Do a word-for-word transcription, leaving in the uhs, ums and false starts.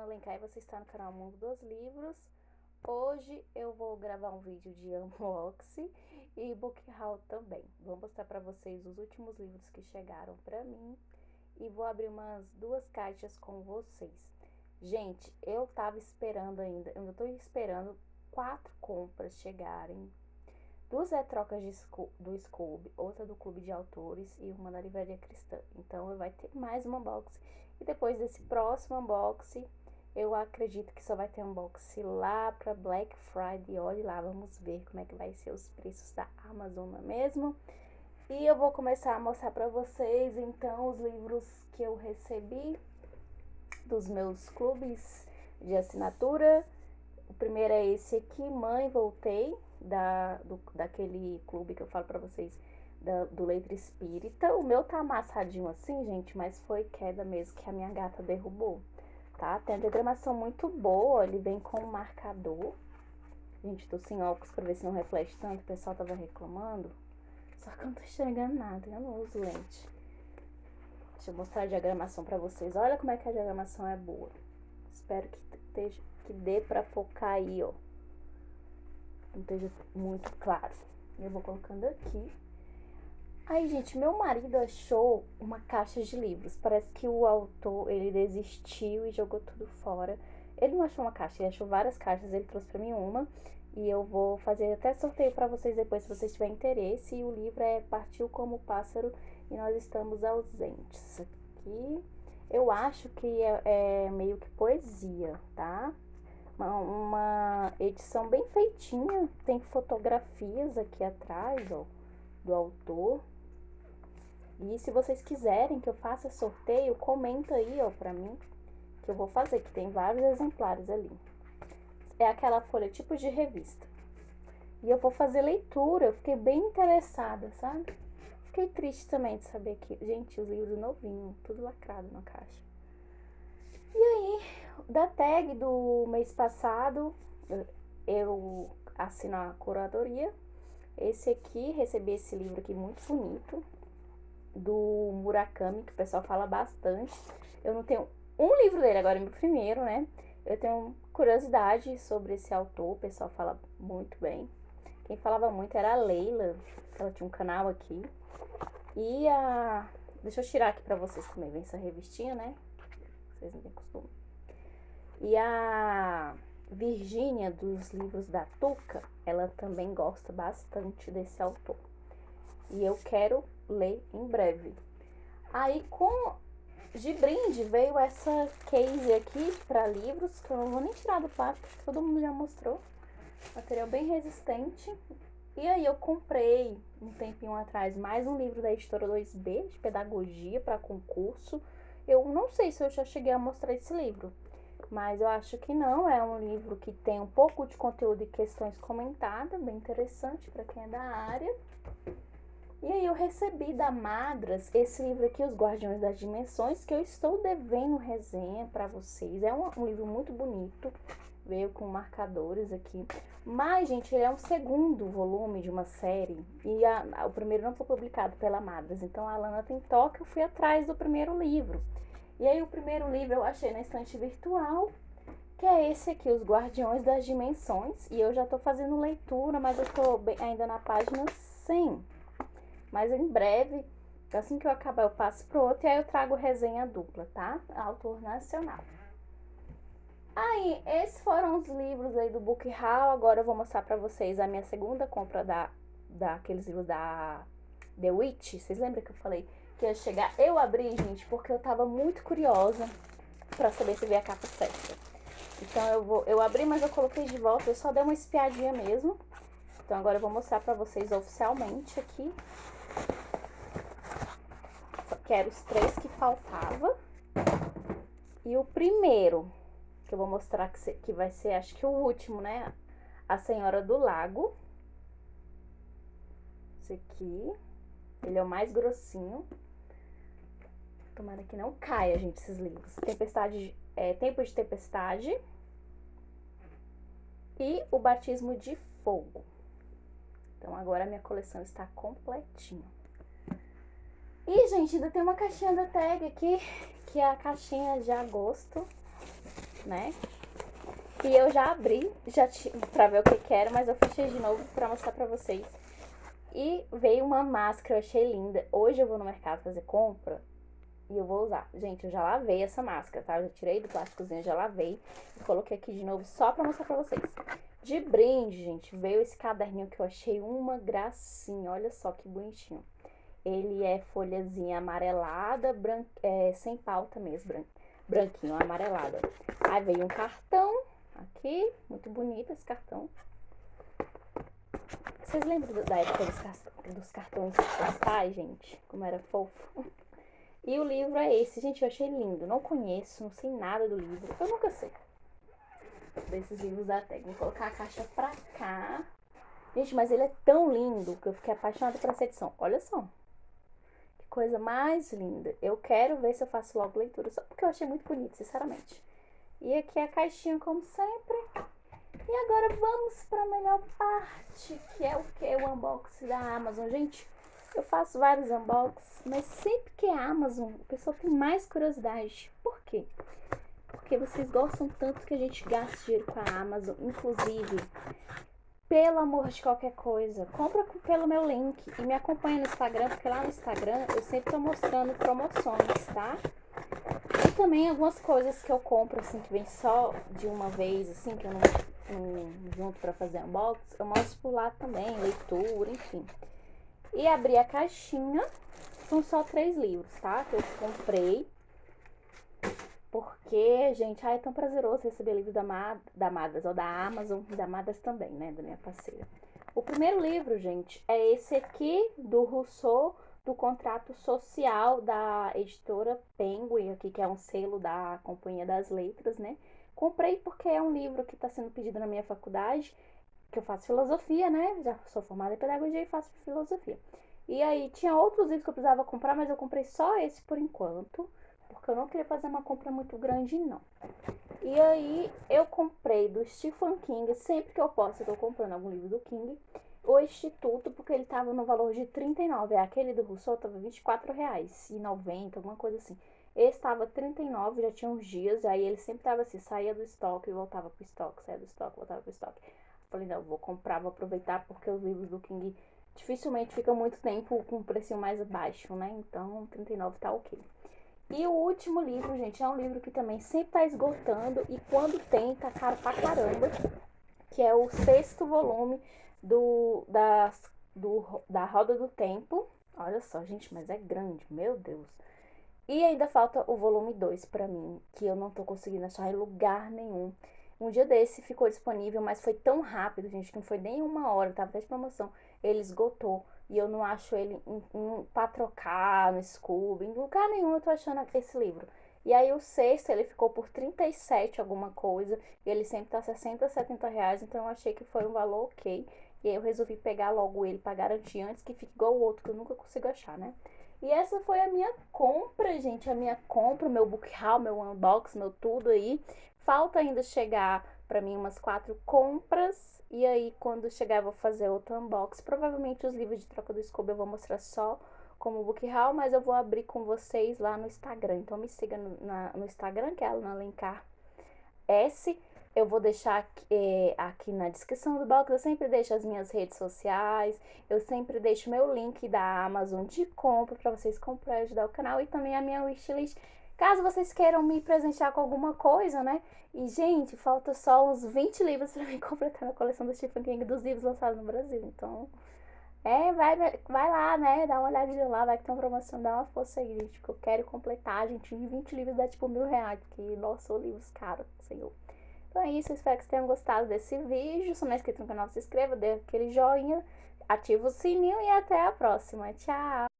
Alana Alencar e você está no canal Mundo dos Livros. Hoje eu vou gravar um vídeo de unboxing e book haul também. Vou mostrar para vocês os últimos livros que chegaram para mim e vou abrir umas duas caixas com vocês. Gente, eu tava esperando ainda, eu ainda tô esperando quatro compras chegarem. Duas é trocas de, do Scooby, outra do Clube de Autores e uma da Livraria Cristã. Então vai ter mais um unboxing. E depois desse próximo unboxing, eu acredito que só vai ter unboxing lá para Black Friday. Olha lá, vamos ver como é que vai ser os preços da Amazon, não é mesmo? E eu vou começar a mostrar para vocês, então, os livros que eu recebi dos meus clubes de assinatura. O primeiro é esse aqui, Mãe, Voltei, da, do, daquele clube que eu falo pra vocês, da, do Letra Espírita. O meu tá amassadinho assim, gente, mas foi queda mesmo que a minha gata derrubou, tá? Tem a diagramação muito boa, ele vem com um marcador. Gente, tô sem óculos pra ver se não reflete tanto, o pessoal tava reclamando. Só que eu não tô enxergando nada, eu não uso lente. Deixa eu mostrar a diagramação pra vocês. Olha como é que a diagramação é boa. Espero que esteja, que dê pra focar aí, ó. Não esteja muito claro. Eu vou colocando aqui. Aí, gente, meu marido achou uma caixa de livros. Parece que o autor, ele desistiu e jogou tudo fora. Ele não achou uma caixa, ele achou várias caixas. Ele trouxe pra mim uma. E eu vou fazer até sorteio pra vocês depois, se vocês tiverem interesse. E o livro é Partiu Como Pássaro e Nós Estamos Ausentes. Aqui, eu acho que é, é meio que poesia, tá? Uma, uma edição bem feitinha, tem fotografias aqui atrás, ó, do autor. E se vocês quiserem que eu faça sorteio, comenta aí, ó, pra mim, que eu vou fazer, que tem vários exemplares ali. É aquela folha tipo de revista. E eu vou fazer leitura, eu fiquei bem interessada, sabe? Fiquei triste também de saber que, gente, os livros novinhos, tudo lacrado na caixa. E aí, da tag do mês passado, eu assino a curadoria. Esse aqui, recebi esse livro aqui muito bonito, do Murakami, que o pessoal fala bastante. Eu não tenho um livro dele, agora é meu primeiro, né? Eu tenho curiosidade sobre esse autor, o pessoal fala muito bem. Quem falava muito era a Leila, ela tinha um canal aqui. E a... Deixa eu tirar aqui pra vocês também, vem essa revistinha, né? Vocês não têm costume. E a Virgínia, dos livros da Tuca, ela também gosta bastante desse autor. E eu quero ler em breve. Aí, com de brinde, veio essa case aqui para livros, que eu não vou nem tirar do plástico, todo mundo já mostrou. Material bem resistente. E aí eu comprei, um tempinho atrás, mais um livro da editora dois B, de pedagogia para concurso. Eu não sei se eu já cheguei a mostrar esse livro, mas eu acho que não. É um livro que tem um pouco de conteúdo e questões comentadas, bem interessante para quem é da área. E aí eu recebi da Madras esse livro aqui, Os Guardiões das Dimensões, que eu estou devendo resenha para vocês. É um, um livro muito bonito, veio com marcadores aqui. Mas, gente, ele é um segundo volume de uma série e a, a, o primeiro não foi publicado pela Madras. Então a Alana tem toque, eu fui atrás do primeiro livro. E aí o primeiro livro eu achei na estante virtual, que é esse aqui, Os Guardiões das Dimensões. E eu já tô fazendo leitura, mas eu tô bem, ainda na página cem. Mas em breve, assim que eu acabar, eu passo pro outro e aí eu trago resenha dupla, tá? Autor nacional. Aí, esses foram os livros aí do book haul. Agora eu vou mostrar pra vocês a minha segunda compra da, daqueles livros da The Witch. Vocês lembram que eu falei que ia chegar? Eu abri, gente, porque eu tava muito curiosa pra saber se veio a capa certa. Então eu vou, eu abri, mas eu coloquei de volta, eu só dei uma espiadinha mesmo. Então agora eu vou mostrar pra vocês oficialmente aqui. Que eram os três que faltava. E o primeiro, que eu vou mostrar que, se, que vai ser, acho que o último, né? A Senhora do Lago. Esse aqui. Ele é o mais grossinho. Tomara que não caia, gente, esses livros. Tempestade, é, Tempo de Tempestade. E o Batismo de Fogo. Então agora a minha coleção está completinha. E, gente, ainda tem uma caixinha da tag aqui, que é a caixinha de agosto. né? E eu já abri, já pra ver o que que era, mas eu fechei de novo pra mostrar pra vocês. E veio uma máscara, eu achei linda. Hoje eu vou no mercado fazer compra e eu vou usar. Gente, eu já lavei essa máscara, tá? Eu já tirei do plásticozinho, já lavei. E coloquei aqui de novo só pra mostrar pra vocês. De brinde, gente, veio esse caderninho que eu achei uma gracinha. Olha só que bonitinho. Ele é folhazinha amarelada, bran... é, sem pauta mesmo, bran... branquinho, amarelada. Aí veio um cartão aqui, muito bonito esse cartão. Vocês lembram da época dos, cart... dos cartões postais, gente? Como era fofo. E o livro é esse. Gente, eu achei lindo. Não conheço, não sei nada do livro. Eu nunca sei desses livros da Tag. Vou colocar a caixa pra cá. Gente, mas ele é tão lindo que eu fiquei apaixonada por essa edição. Olha só. Que coisa mais linda. Eu quero ver se eu faço logo leitura, só porque eu achei muito bonito, sinceramente. E aqui a caixinha, como sempre. E agora vamos para a melhor parte, que é o que? O unboxing da Amazon. Gente, eu faço vários unboxings, mas sempre que é Amazon, a pessoa tem mais curiosidade. Por quê? Porque vocês gostam tanto que a gente gasta dinheiro com a Amazon. Inclusive, pelo amor de qualquer coisa, compra pelo meu link e me acompanha no Instagram, porque lá no Instagram eu sempre tô mostrando promoções, tá? E também algumas coisas que eu compro, assim, que vem só de uma vez, assim, que eu não, não junto pra fazer unboxing, eu mostro por lá também, leitura, enfim. E abri a caixinha, são só três livros, tá? Que eu comprei. Porque, gente, ai, é tão prazeroso receber livro da, Ma da Madas, ou da Amazon, e da Madas também, né, da minha parceira. O primeiro livro, gente, é esse aqui, do Rousseau, do Contrato Social, da editora Penguin, aqui, que é um selo da Companhia das Letras, né. Comprei porque é um livro que está sendo pedido na minha faculdade, que eu faço filosofia, né, já sou formada em pedagogia e faço filosofia. E aí, tinha outros livros que eu precisava comprar, mas eu comprei só esse por enquanto, porque eu não queria fazer uma compra muito grande, não. E aí, eu comprei do Stephen King, sempre que eu posso, eu tô comprando algum livro do King, o Instituto, porque ele tava no valor de trinta e nove reais. Aquele do Rousseau tava vinte e quatro reais e noventa, alguma coisa assim. Esse tava trinta e nove, já tinha uns dias, aí ele sempre tava assim, saía do estoque e voltava pro estoque, saía do estoque, voltava pro estoque. Falei, não, vou comprar, vou aproveitar, porque os livros do King dificilmente ficam muito tempo com um preço mais baixo, né? Então, trinta e nove tá ok. E o último livro, gente, é um livro que também sempre tá esgotando e quando tem, tá caro pra caramba, que é o sexto volume do, das, do, da Roda do Tempo. Olha só, gente, mas é grande, meu Deus. E ainda falta o volume dois pra mim, que eu não tô conseguindo achar em lugar nenhum. Um dia desse ficou disponível, mas foi tão rápido, gente, que não foi nem uma hora, tava até de promoção. Ele esgotou. E eu não acho ele em, em, pra trocar no Scooby, em lugar nenhum eu tô achando esse livro. E aí o sexto, ele ficou por trinta e sete alguma coisa, e ele sempre tá sessenta, setenta reais, então eu achei que foi um valor ok. E aí eu resolvi pegar logo ele pra garantir antes que fique igual o outro, que eu nunca consigo achar, né? E essa foi a minha compra, gente, a minha compra, meu book haul, meu unbox, meu tudo aí. Falta ainda chegar pra mim umas quatro compras. E aí, quando chegar, eu vou fazer outro unboxing. Provavelmente os livros de troca do Scooby eu vou mostrar só como book haul, mas eu vou abrir com vocês lá no Instagram. Então, me siga no, na, no Instagram, que é Alana Alencar S. Eu vou deixar aqui, é, aqui na descrição do box. Eu sempre deixo as minhas redes sociais. Eu sempre deixo meu link da Amazon de compra para vocês comprarem e ajudar o canal. E também a minha wishlist, caso vocês queiram me presentear com alguma coisa, né? E, gente, falta só uns vinte livros pra mim completar a coleção do Stephen King, dos livros lançados no Brasil. Então, é, vai, vai lá, né? Dá uma olhadinha lá, vai que tem uma promoção, dá uma força aí, gente. Que eu quero completar, gente. E vinte livros dá tipo mil reais, porque, nossa, são livros caros, senhor. Então é isso, eu espero que vocês tenham gostado desse vídeo. Se não é inscrito no canal, se inscreva, dê aquele joinha, ativa o sininho e até a próxima. Tchau!